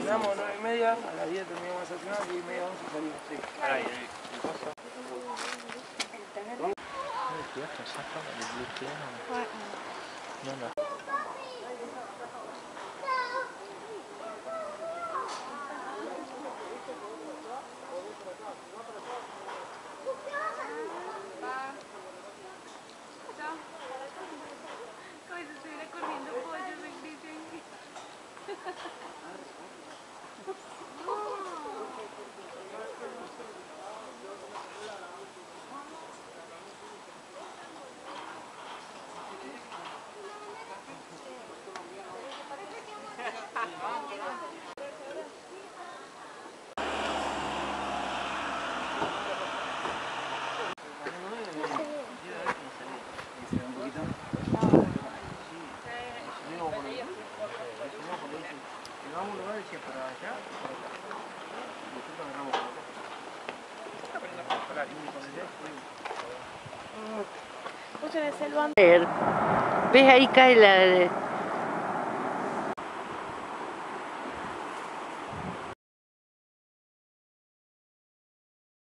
Terminamos 9:30, a las 10 terminamos de desayunar, 10:30, 11 salimos. Sí. Ahí, el coso. Como si estuviera corriendo pollos, me dicen. ¿Ves? Ahí cae la...